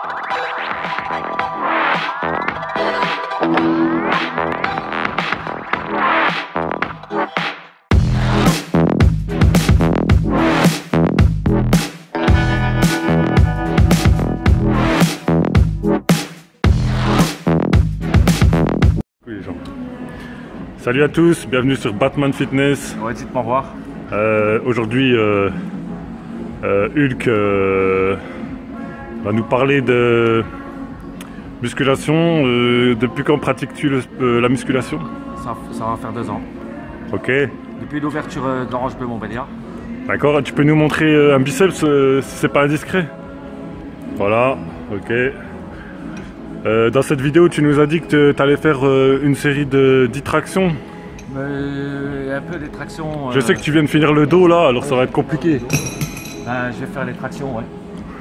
Salut à tous, bienvenue sur Batman Fitness. Ouais, dites-moi voir. Aujourd'hui, Hulk va nous parler de musculation. Depuis quand pratiques-tu la musculation? Ça va faire 2 ans. Ok. Depuis l'ouverture d'Orange Bleu Montbéliard. D'accord, tu peux nous montrer un biceps si c'est pas indiscret? Voilà, ok. Dans cette vidéo, tu nous as dit que tu allais faire une série de 10 tractions. Un peu des tractions. Je sais que tu viens de finir le dos là, alors ça va être compliqué. Je vais faire les tractions, ouais.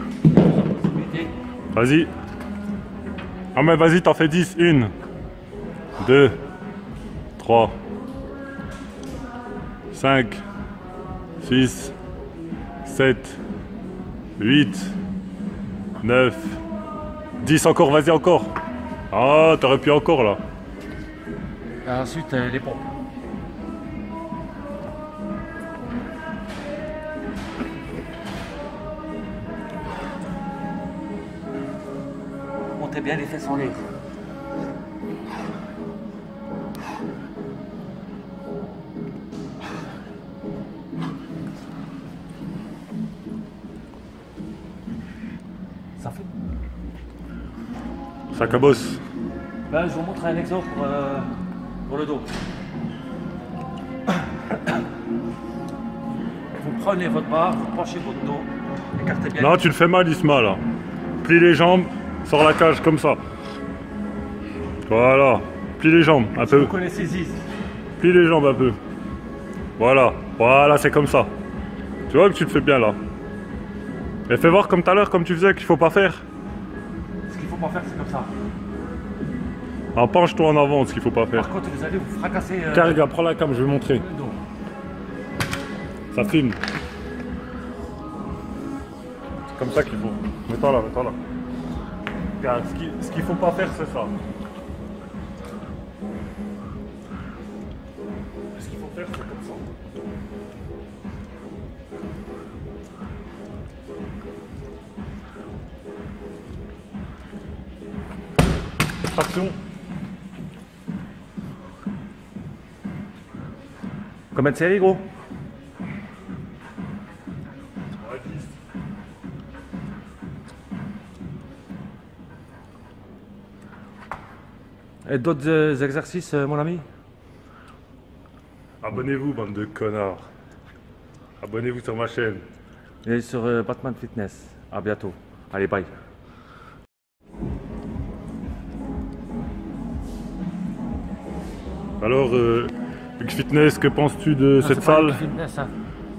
Vas-y. Ah mais vas-y, t'en fais 10. 1, 2, 3, 5, 6, 7, 8, 9, 10 encore, vas-y encore. Ah, t'aurais pu encore là. Ensuite, les pompes. Montez bien les fesses en l'air. Ça fait. Ça cabosse. Ben, je vous montre un exemple pour le dos. Vous prenez votre barre, vous penchez votre dos, écartez bien. Non, tu le fais mal, Isma là. Plie les jambes, sors la cage comme ça. Voilà. Plie les jambes un peu. Vous connaissez Ziz. Plie les jambes un peu. Voilà. Voilà, c'est comme ça. Tu vois que tu le fais bien là. Et fais voir comme tout à l'heure, comme tu faisais, qu'il faut pas faire. Ce qu'il faut pas faire, c'est comme ça. Ah, penche-toi en avant, ce qu'il faut pas faire. Par contre, vous allez vous fracasser. Tiens, regarde, prends la cam, je vais montrer. Le dos. Ça filme. C'est comme ça qu'il faut. Mets-toi là, mets-toi là. Regarde, ce qu'il faut pas faire, c'est ça. Ce qu'il faut faire, c'est comme ça. Traction. Combien de séries, gros? Ouais, 10. Et d'autres exercices, mon ami? Abonnez-vous, bande de connards. Abonnez-vous sur ma chaîne. Et sur Batman Fitness. À bientôt. Allez, bye. Alors, Hulk Fitness, que penses-tu de cette salle? Fitness, hein.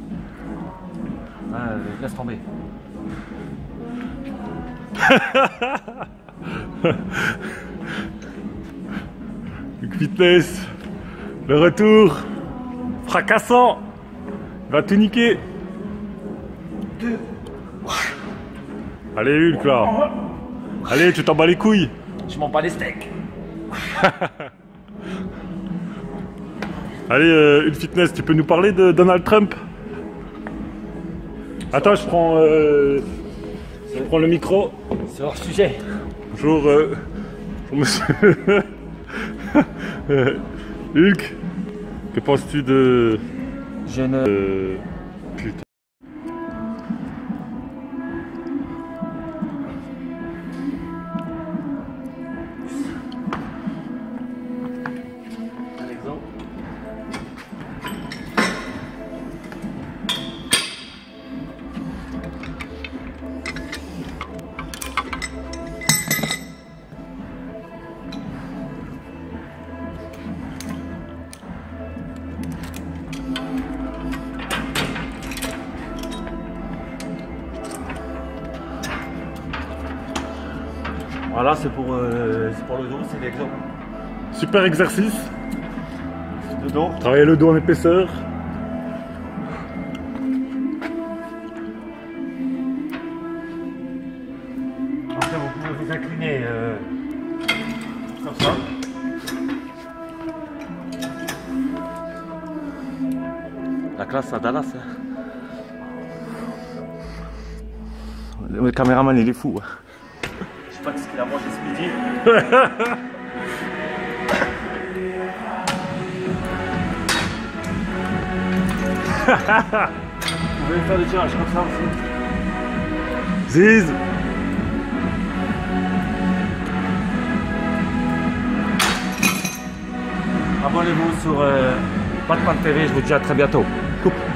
Laisse tomber. Hulk Fitness, le retour fracassant, il va tout niquer. Allez Hulk là, allez tu t'en bats les couilles. Je m'en bats les steaks. Allez Hulk Fitness, tu peux nous parler de Donald Trump? Attends, je prends le micro. C'est hors sujet. Bonjour, monsieur. Hulk, que penses-tu de... Je ne... Putain. Un exemple. Voilà, c'est pour le dos, c'est l'exemple. Super exercice. Le dos. Travailler le dos en épaisseur. Après, vous pouvez vous incliner comme ça. La classe à Dallas. Hein. Le caméraman, il est fou. Hein. Je sais pas ce qu'il a mangé ce midi. Vous pouvez faire des tirages comme ça aussi. Ziz. Abonnez-vous sur Batman TV, je vous dis à très bientôt. Coupe.